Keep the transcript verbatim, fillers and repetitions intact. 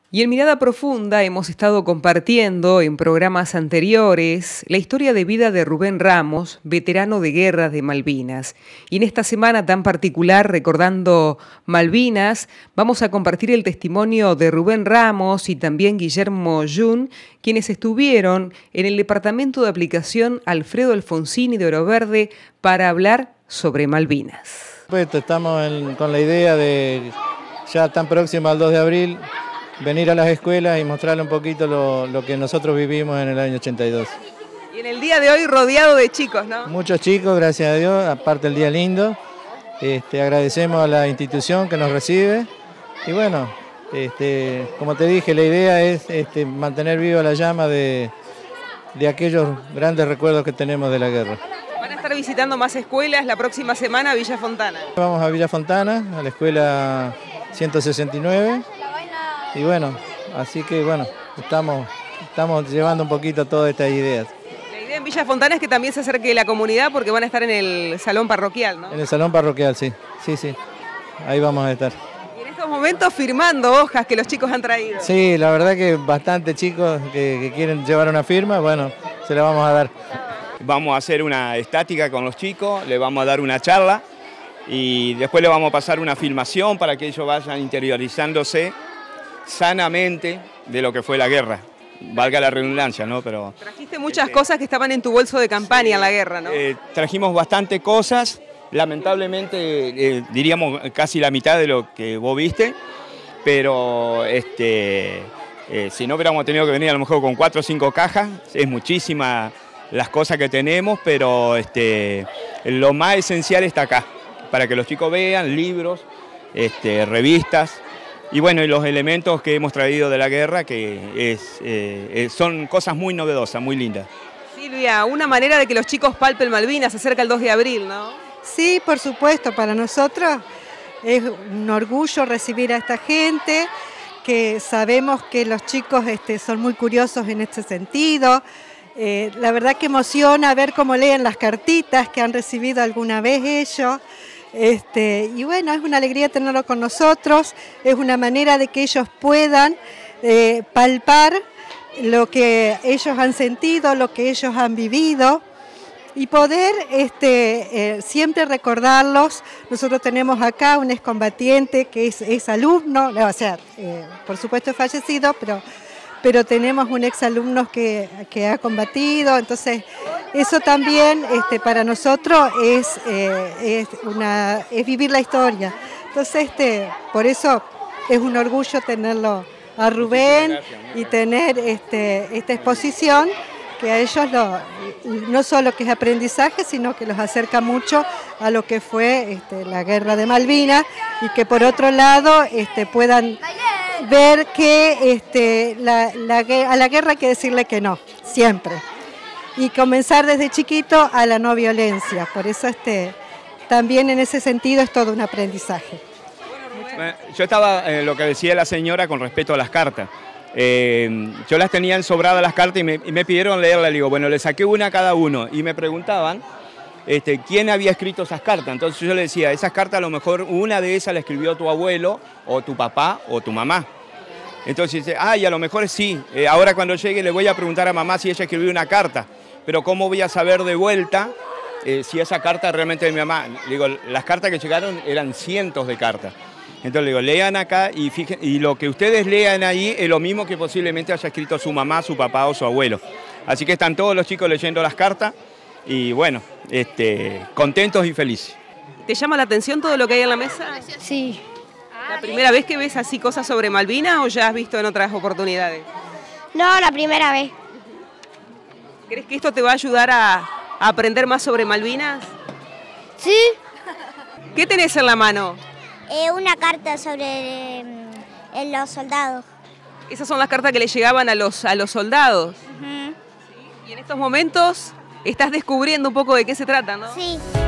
Y en Mirada Profunda hemos estado compartiendo en programas anteriores la historia de vida de Rubén Ramos, veterano de guerra de Malvinas. Y en esta semana tan particular, recordando Malvinas, vamos a compartir el testimonio de Rubén Ramos y también Guillermo Jun, quienes estuvieron en el Departamento de Aplicación Alfredo Alfonsini de Oro Verde para hablar sobre Malvinas. Pues estamos en, con la idea de, ya tan próximo al dos de abril, venir a las escuelas y mostrarle un poquito lo, lo que nosotros vivimos en el año ochenta y dos. Y en el día de hoy rodeado de chicos, ¿no? Muchos chicos, gracias a Dios, aparte el día lindo. Este, agradecemos a la institución que nos recibe. Y bueno, este, como te dije, la idea es este, mantener viva la llama de, de aquellos grandes recuerdos que tenemos de la guerra. Van a estar visitando más escuelas la próxima semana a Villa Fontana. Vamos a Villa Fontana, a la escuela ciento sesenta y nueve. Y bueno, así que bueno, estamos, estamos llevando un poquito todas estas ideas. La idea en Villa Fontana es que también se acerque la comunidad porque van a estar en el salón parroquial, ¿no? En el salón parroquial, sí, sí, sí, ahí vamos a estar. Y en estos momentos firmando hojas que los chicos han traído. Sí, la verdad que bastante chicos que, que quieren llevar una firma, bueno, se la vamos a dar. Vamos a hacer una estática con los chicos, le vamos a dar una charla y después le vamos a pasar una filmación para que ellos vayan interiorizándose sanamente de lo que fue la guerra, valga la redundancia, ¿no? Pero trajiste muchas este, cosas que estaban en tu bolso de campaña sí, en la guerra, ¿no? Eh, trajimos bastante cosas, lamentablemente eh, diríamos casi la mitad de lo que vos viste, pero este, eh, si no hubiéramos tenido que venir a lo mejor con cuatro o cinco cajas, es muchísima las cosas que tenemos, pero este, lo más esencial está acá, para que los chicos vean libros, este, revistas. Y bueno, y los elementos que hemos traído de la guerra, que es, eh, son cosas muy novedosas, muy lindas. Silvia, una manera de que los chicos palpen Malvinas, se acerca el dos de abril, ¿no? Sí, por supuesto, para nosotros es un orgullo recibir a esta gente, que sabemos que los chicos este, son muy curiosos en este sentido. Eh, la verdad que emociona ver cómo leen las cartitas que han recibido alguna vez ellos. Este, y bueno, es una alegría tenerlo con nosotros, es una manera de que ellos puedan eh, palpar lo que ellos han sentido, lo que ellos han vivido y poder este, eh, siempre recordarlos. Nosotros tenemos acá un excombatiente que es, es alumno, o sea, eh, por supuesto es fallecido, pero... pero tenemos un exalumno que, que ha combatido, entonces eso también este, para nosotros es, eh, es, una, es vivir la historia. Entonces este, por eso es un orgullo tenerlo a Rubén y tener este, esta exposición que a ellos lo, no solo que es aprendizaje, sino que los acerca mucho a lo que fue este, la guerra de Malvinas y que por otro lado este, puedan ver que este, la, la, a la guerra hay que decirle que no, siempre. Y comenzar desde chiquito a la no violencia. Por eso este, también en ese sentido es todo un aprendizaje. Yo estaba en eh, lo que decía la señora con respecto a las cartas. Eh, yo las tenía ensobradas las cartas y me, y me pidieron leerlas. Le digo, bueno, le saqué una a cada uno y me preguntaban Este, quién había escrito esas cartas. Entonces yo le decía, esas cartas a lo mejor una de esas la escribió tu abuelo, o tu papá, o tu mamá. Entonces dice, ay, a lo mejor sí, eh, ahora cuando llegue le voy a preguntar a mamá si ella escribió una carta, pero ¿cómo voy a saber de vuelta eh, si esa carta realmente es de mi mamá? Le digo, las cartas que llegaron eran cientos de cartas. Entonces le digo, lean acá y, fijen, y lo que ustedes lean ahí es lo mismo que posiblemente haya escrito su mamá, su papá o su abuelo. Así que están todos los chicos leyendo las cartas. Y bueno, este, contentos y felices. ¿Te llama la atención todo lo que hay en la mesa? Sí. ¿La primera vez que ves así cosas sobre Malvinas o ya has visto en otras oportunidades? No, la primera vez. ¿Crees que esto te va a ayudar a, a aprender más sobre Malvinas? Sí. ¿Qué tenés en la mano? Eh, una carta sobre eh, los soldados. Esas son las cartas que le llegaban a los, a los soldados. Uh-huh. ¿Sí? Y en estos momentos estás descubriendo un poco de qué se trata, ¿no? Sí.